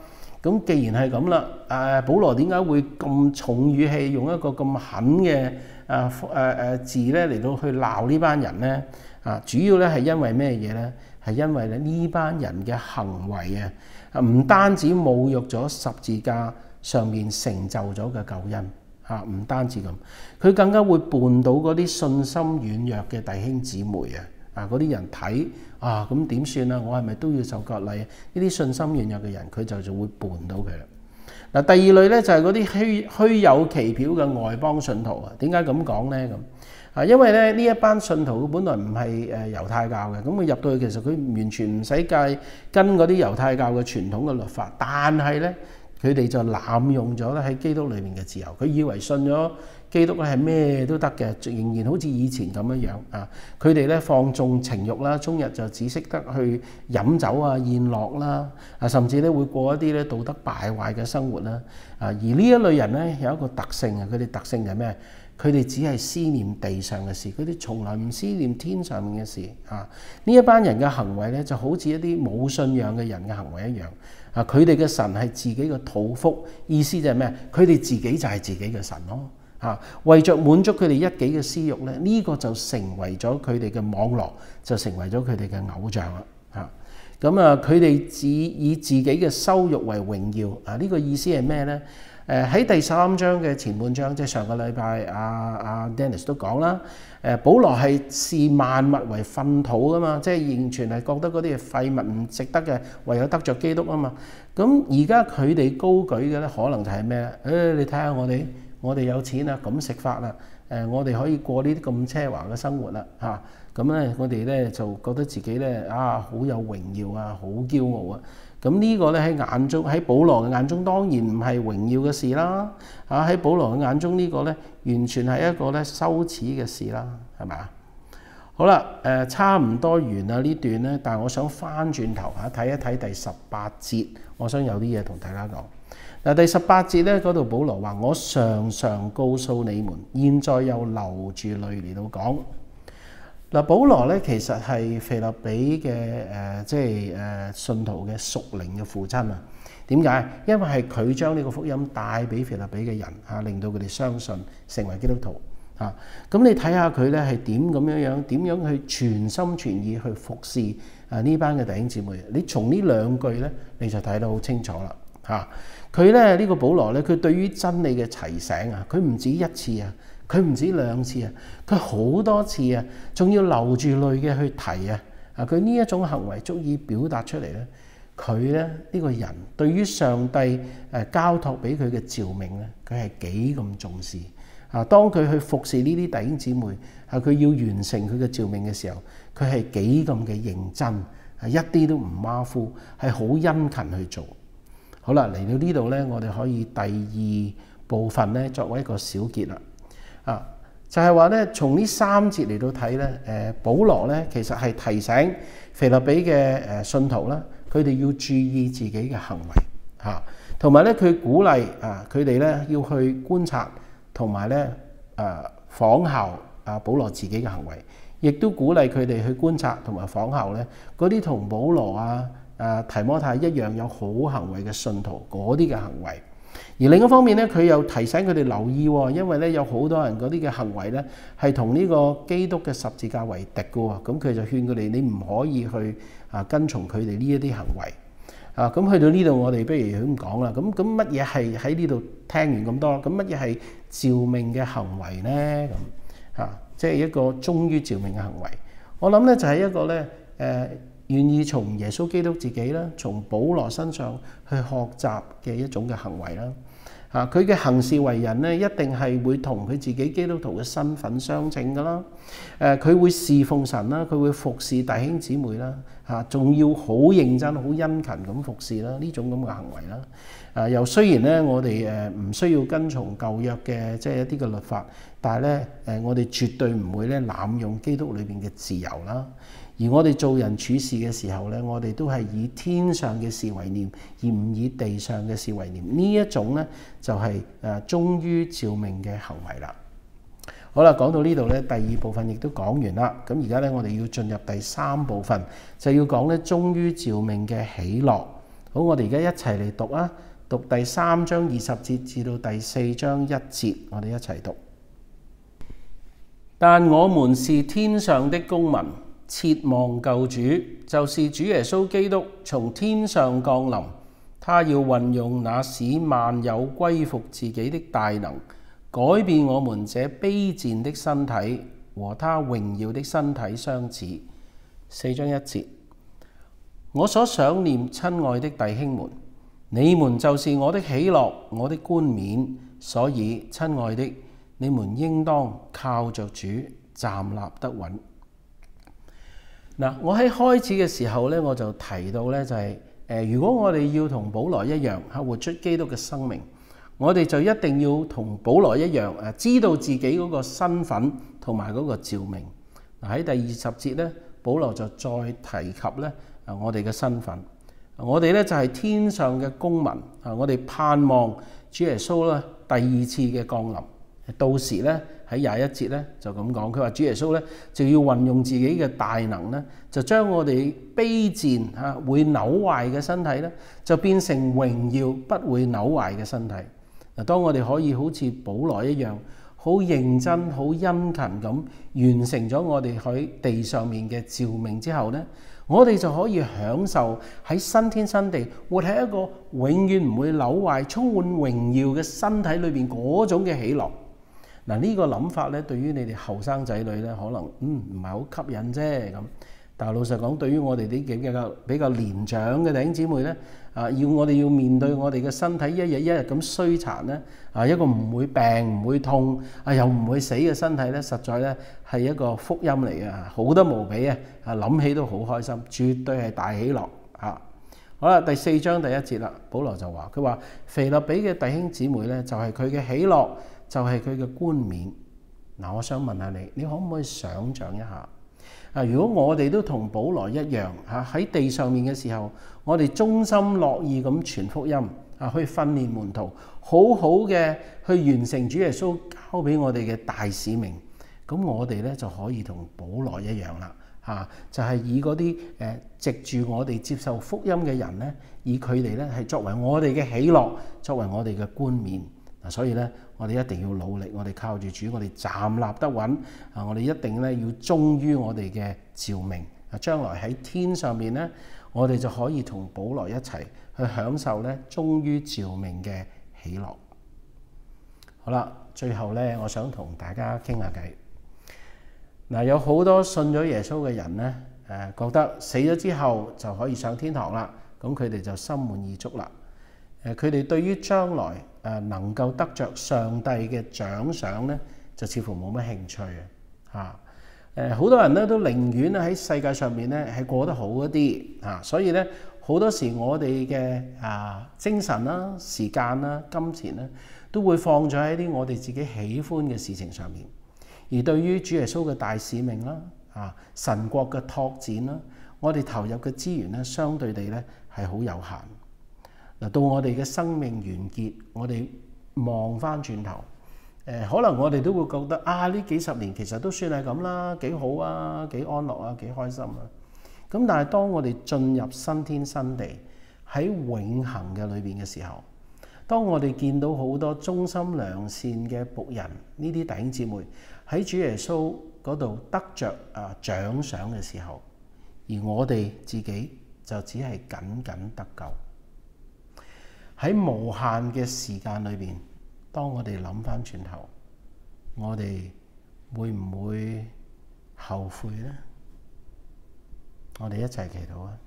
A: 咁既然係咁啦，誒保羅點解會咁重語氣，用一個咁狠嘅誒誒誒字咧嚟到去鬧呢班人咧？啊，主要咧係因為咩嘢咧？係因為咧呢班人嘅行為啊，唔單止侮辱咗十字架上面成就咗嘅救恩啊，唔單止咁，佢更加會絆倒嗰啲信心軟弱嘅弟兄姊妹啊！啊，嗰啲人睇啊，咁點算啊？我係咪都要受割禮？呢啲信心軟弱嘅人，佢就就會絆倒佢啦。嗱，第二類咧就係嗰啲虛虛有其表嘅外邦信徒啊。點解咁講咧？咁啊，因為咧呢一班信徒佢本來唔係誒猶太教嘅，咁佢入到去其實佢完全唔使計跟嗰啲猶太教嘅傳統嘅律法，但係咧佢哋就濫用咗咧喺基督裏面嘅自由，佢以為信咗基督咧係咩都得嘅，仍然好似以前咁樣樣啊！佢哋咧放縱情慾啦，終日就只識得去飲酒啊、宴樂啦，啊甚至咧會過一啲咧道德敗壞嘅生活啦。啊，而呢一類人咧有一個特性啊，佢哋特性就係咩？佢哋只係思念地上嘅事，佢哋從來唔思念天上面嘅事啊！呢一班人嘅行為咧就好似一啲冇信仰嘅人嘅行為一樣啊！佢哋嘅神係自己嘅肚腹，意思就係咩？佢哋自己就係自己嘅神咯。啊，為著滿足佢哋一己嘅私慾咧，呢、這個就成為咗佢哋嘅網絡，就成為咗佢哋嘅偶像啦。嚇，咁啊，佢哋只以自己嘅羞辱為榮耀。啊，呢、這個意思係咩咧？誒、呃、喺第三章嘅前半章，即係上個禮拜阿阿 Dennis 都講啦。誒、啊，保羅係視萬物為糞土噶嘛，即係完全係覺得嗰啲係廢物唔值得嘅，唯有得着基督啊嘛。咁而家佢哋高舉嘅咧，可能就係咩咧？誒、哎，你睇下我哋。我哋有錢啦，咁食法啦，誒，我哋可以過呢啲咁奢華嘅生活啦，嚇，咁咧，我哋咧就覺得自己咧啊，好有榮耀啊，好驕傲啊，咁呢個咧喺眼中，喺保羅嘅眼中當然唔係榮耀嘅事啦，嚇，喺保羅嘅眼中呢個咧完全係一個咧羞恥嘅事啦，係咪啊？好啦，誒，差唔多完啦呢段咧，但係我想翻轉頭嚇睇一睇第十八節，我想有啲嘢同大家講。嗱，第十八節咧，嗰度保羅話：我常常告訴你們，現在又流住淚嚟到講。嗱，保羅咧其實係腓立比嘅誒、呃，即係誒、呃、信徒嘅屬靈嘅父親啊。點解？因為係佢將呢個福音帶俾腓立比嘅人嚇、啊，令到佢哋相信成為基督徒嚇。咁、啊、你睇下佢咧係點咁樣樣，點樣去全心全意去服侍啊呢班嘅弟兄姊妹？你從呢兩句咧，你就睇得好清楚啦嚇。佢咧呢個保羅咧，佢對於真理嘅提醒啊，佢唔止一次啊，佢唔止兩次啊，佢好多次啊，仲要流住淚嘅去提啊。啊，佢呢一種行為足以表達出嚟咧，佢咧呢個人對於上帝誒交託俾佢嘅召命咧，佢係幾咁重視啊。當佢去服侍呢啲弟兄姊妹，係佢要完成佢嘅召命嘅時候，佢係幾咁嘅認真，係一啲都唔馬虎，係好殷勤去做。好啦，嚟到呢度咧，我哋可以第二部分咧作為一個小結啦。啊，就係話咧，從呢三節嚟到睇咧，誒，保羅咧其實係提醒腓立比嘅誒信徒啦，佢哋要注意自己嘅行為嚇，同埋咧佢鼓勵啊佢哋咧要去觀察同埋咧誒仿效啊保羅自己嘅行為，亦都鼓勵佢哋去觀察同埋仿效咧嗰啲同保羅啊。誒提摩太一樣有好行為嘅信徒嗰啲嘅行為，而另一方面咧，佢又提醒佢哋留意喎，因為咧有好多人嗰啲嘅行為咧係同呢個基督嘅十字架為敵嘅喎，咁佢就勸佢哋你唔可以去啊跟從佢哋呢一啲行為啊。咁去到呢度，我哋不如咁講啦。咁咁乜嘢係喺呢度聽完咁多？咁乜嘢係召命嘅行為咧？咁啊，即係一個忠於召命嘅行為。我諗咧就係一個咧誒。呃願意從耶穌基督自己啦，從保羅身上去學習嘅一種嘅行為啦。啊，佢嘅行事為人咧，一定係會同佢自己基督徒嘅身份相稱噶啦。誒，佢會侍奉神啦，佢會服侍弟兄姊妹啦。嚇，仲要好認真、好殷勤咁服侍啦。呢種咁嘅行為啦。啊，又雖然咧，我哋誒唔需要跟從舊約嘅即係一啲嘅律法，但係咧誒，我哋絕對唔會咧濫用基督裏邊嘅自由啦。而我哋做人處事嘅時候咧，我哋都係以天上嘅事為念，而唔以地上嘅事為念。呢一種咧就係誒忠於召命嘅行為啦。好啦，講到呢度咧，第二部分亦都講完啦。咁而家咧，我哋要進入第三部分，就要講咧忠於召命嘅喜樂。好，我哋而家一齊嚟讀啊！ 讀第三章二十節至到第四章一節，我哋一齊讀。但我們是天上的公民，切望救主，就是主耶穌基督從天上降臨。他要運用那使萬有歸服自己的大能，改變我們這卑賤的身體，和他榮耀的身體相似。四章一節，我所想念親愛的弟兄們，你們就是我的喜樂，我的冠冕，所以親愛的，你們應當靠着主站立得穩。嗱，我喺開始嘅時候咧，我就提到咧就係、是。誒，如果我哋要同保羅一樣嚇活出基督嘅生命，我哋就一定要同保羅一樣誒，知道自己嗰個身份同埋嗰個召命。嗱，喺第二十節咧，保羅就再提及咧啊，我哋嘅身份，我哋咧就係天上嘅公民啊，我哋盼望主耶穌咧第二次嘅降臨，到時咧喺廿一節咧就咁講，佢話主耶穌咧就要運用自己嘅大能咧，就將我哋卑賤嚇會朽壞嘅身體咧，就變成榮耀不會朽壞嘅身體。嗱，當我哋可以好似保羅一樣，好認真、好殷勤咁完成咗我哋喺地上面嘅召命之後咧，我哋就可以享受喺新天新地，活喺一個永遠唔會朽壞、充滿榮耀嘅身體裏邊嗰種嘅喜樂。嗱，呢個諗法咧，對於你哋後生仔女咧，可能嗯唔係好吸引啫咁。但係老實講，對於我哋啲比較比較年長嘅弟兄姊妹咧，啊，要我哋要面對我哋嘅身體一日一日咁衰殘咧，啊，一個唔會病唔會痛啊又唔會死嘅身體咧，實在咧係一個福音嚟嘅，好得無比啊！啊，諗起都好開心，絕對係大喜樂啊！好啦，第四章第一節啦，保羅就話：佢話腓立比嘅弟兄姊妹咧，就係佢嘅喜樂。就係佢嘅冠冕。嗱，我想問下你，你可唔可以想像一下？啊，如果我哋都同保羅一樣嚇喺地上面嘅時候，我哋忠心樂意咁傳福音啊，去訓練門徒，好好嘅去完成主耶穌交俾我哋嘅大使命，咁我哋咧就可以同保羅一樣啦嚇，就係以嗰啲誒藉住我哋接受福音嘅人咧，以佢哋咧係作為我哋嘅喜樂，作為我哋嘅冠冕。嗱，所以咧，我哋一定要努力，我哋靠住主，我哋站立得穩啊！我哋一定咧要忠於我哋嘅召命啊！將來喺天上面咧，我哋就可以同保羅一齊去享受咧忠於召命嘅喜樂。好啦，最後咧，我想同大家傾下偈。嗱，有好多信咗耶穌嘅人咧，誒覺得死咗之後就可以上天堂啦，咁佢哋就心滿意足啦。誒，佢哋對於將來誒能夠得着上帝嘅獎賞咧，就似乎冇乜興趣啊！誒，好多人咧都寧願咧喺世界上面咧係過得好一啲啊，所以咧好多時我哋嘅啊精神啦、時間啦、金錢咧，都會放咗喺啲我哋自己喜歡嘅事情上面，而對於主耶穌嘅大使命啦、啊神國嘅拓展啦，我哋投入嘅資源咧，相對地咧係好有限。嗱，到我哋嘅生命完結，我哋望翻轉頭，誒，可能我哋都會覺得啊，呢幾十年其實都算係咁啦，幾好啊，幾安樂啊，幾開心啊。咁但係當我哋進入新天新地喺永恆嘅裏邊嘅時候，當我哋見到好多忠心良善嘅僕人，呢啲弟兄姊妹喺主耶穌嗰度得着啊獎賞嘅時候，而我哋自己就只係僅僅得救。喺無限嘅時間裏邊，當我哋諗翻轉頭，我哋會唔會後悔呢？我哋一齊祈禱啊！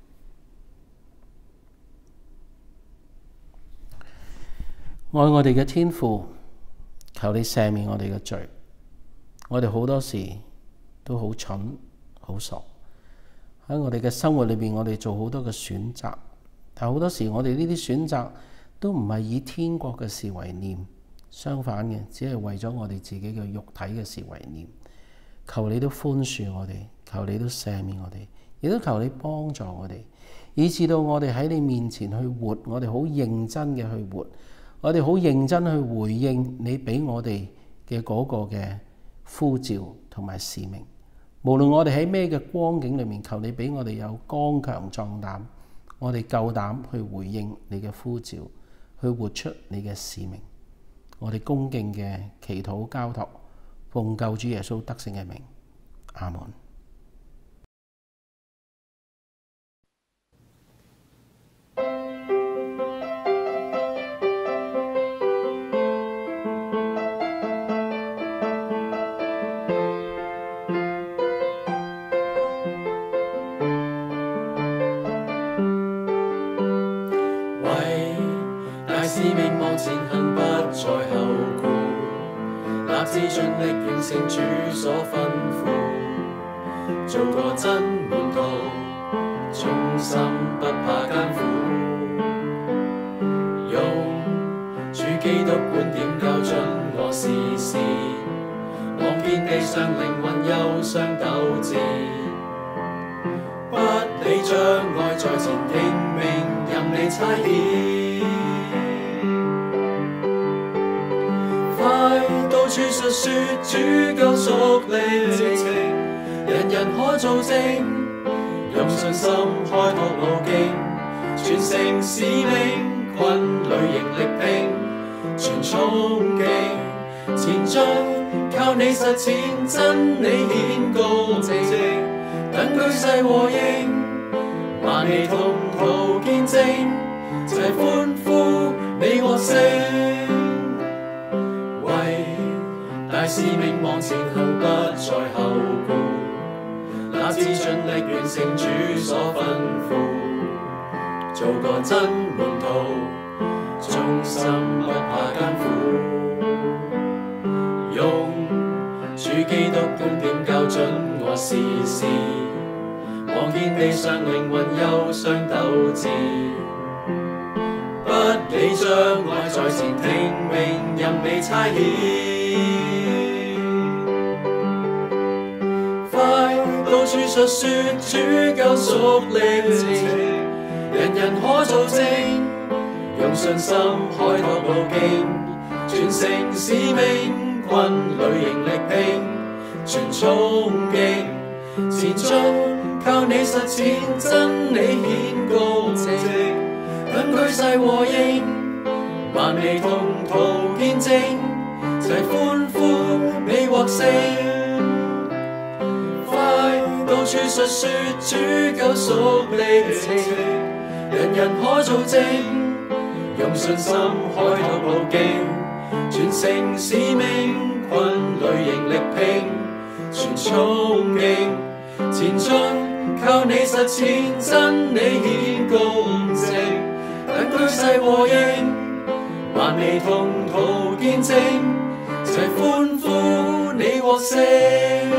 A: 愛我哋嘅天父，求你赦免我哋嘅罪。我哋好多時都好蠢、好傻。喺我哋嘅生活裏邊，我哋做好多嘅選擇，但好多時我哋呢啲選擇都唔係以天國嘅事為念，相反嘅，只係為咗我哋自己嘅肉體嘅事為念。求你都寬恕我哋，求你都赦免我哋，亦都求你幫助我哋，以至到我哋喺你面前去活，我哋好認真嘅去活，我哋好認真去回應你俾我哋嘅嗰個嘅呼召同埋使命。無論我哋喺咩嘅光景裏面，求你俾我哋有剛強壯膽，我哋夠膽去回應你嘅呼召， 去活出你嘅使命。我哋恭敬嘅祈禱交託，奉救主耶穌得勝嘅名，阿門。
C: 使命往前行，不再後顧，立志盡力完成主所吩咐，做個真門徒，忠心不怕艱苦，用主基督觀點校準我事事，望見地上靈魂憂傷鬥志，不理障礙在前聽命，任你差遣。到處述說主救贖歷程，人人可做證，用信心開拓路徑，全城使命，軍旅營力拼，全衝勁前進，靠你實踐真理顯告正，等舉世和應，萬里同途見證，齊歡呼你獲勝。大使命往前行，不再後顧，立志盡力完成主所吩咐，做個真門徒，忠心不怕艱苦，用主基督觀點校準我事事，望見地上靈魂憂傷鬥志，不理障礙在前聽命，任你差遣。到處述說主救贖歷程，人人可做證，用信心開拓路徑，全城使命，軍旅營力拼，全衝勁前進，靠你實踐真理顯告正，等舉世和應，萬里同途見證，齊歡呼你獲勝。到處述說主救贖歷程，人人可做證，用信心開拓路徑，全城使命，軍旅營力拼，全衝勁前進，靠你實踐真理顯告正，等舉世和應，萬里同途見證，齊歡呼你獲勝。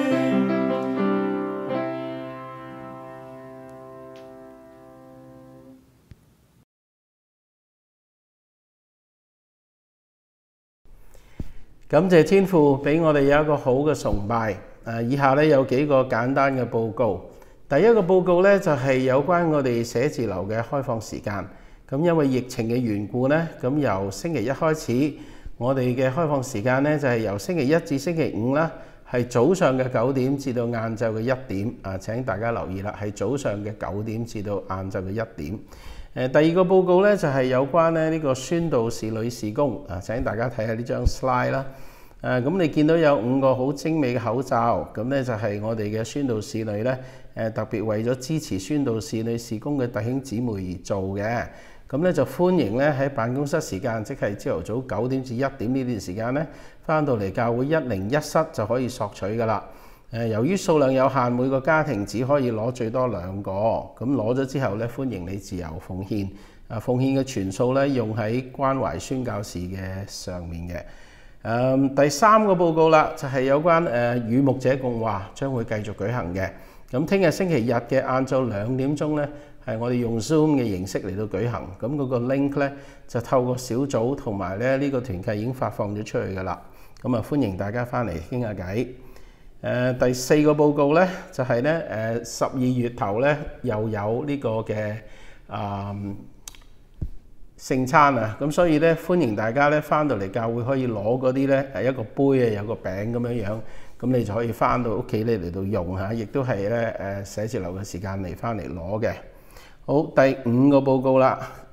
A: 感謝天父俾我哋有一個好嘅崇拜。誒，以下咧有幾個簡單嘅報告。第一個報告咧就係有關我哋寫字樓嘅開放時間。咁因為疫情嘅緣故咧，咁由星期一開始，我哋嘅開放時間咧就係由星期一至星期五啦，係早上嘅九點至到晏晝嘅一點。啊，請大家留意啦，係早上嘅九點至到晏晝嘅一點。誒，第二個報告咧就係有關咧呢個宣道士女事工。啊，請大家睇下呢張 slide 啦。誒，咁你見到有五個好精美嘅口罩，咁咧就係我哋嘅宣道士女咧誒特別為咗支持宣道士女事工嘅弟兄姊妹而做嘅。咁咧就歡迎咧喺辦公室時間，即係朝頭早九點至一點呢段時間咧，翻到嚟教會一零一室就可以索取噶啦。誒，由於數量有限，每個家庭只可以攞最多兩個。咁攞咗之後咧，歡迎你自由奉獻。啊，奉獻嘅全數咧用喺關懷宣教士嘅上面嘅。誒、嗯，第三個報告啦，就係、是、有關誒與牧者共話將會繼續舉行嘅。咁聽日星期日嘅晏晝兩點鐘咧，係我哋用 Zoom 嘅形式嚟到舉行。咁嗰個 link 咧就透過小組同埋咧呢個團契已經發放咗出去㗎啦。咁啊，歡迎大家翻嚟傾下偈。誒，第四個報告咧就係咧誒十二月頭咧又有呢個嘅啊聖餐啊，咁所以咧歡迎大家咧翻到嚟教會可以攞嗰啲咧係一個杯啊，有個餅咁樣樣，咁你就可以翻到屋企咧嚟到用嚇，亦都係咧誒寫字樓嘅時間嚟翻嚟攞嘅。好，第五個報告啦，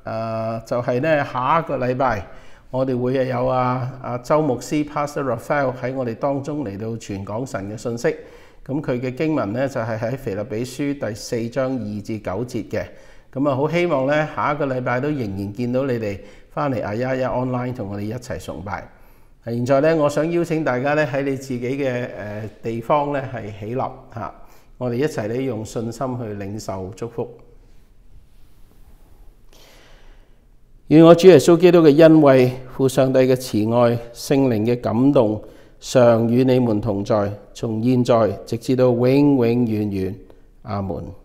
A: 誒就係咧下一個禮拜，我哋會有啊啊周牧師 Pastor Raphael 喺我哋當中嚟到傳講神嘅信息。咁佢嘅經文咧就係喺腓立比書第四章二至九節嘅。咁啊好希望咧下一個禮拜都仍然見到你哋翻嚟啊呀呀 online 同我哋一齊崇拜。現在咧，我想邀請大家咧喺你自己嘅誒地方咧係起立嚇，我哋一齊咧用信心去領受祝福。願我主耶穌基督嘅恩惠、父上帝嘅慈愛、聖靈嘅感動，常與你們同在，從現在直至到永永遠遠。阿門。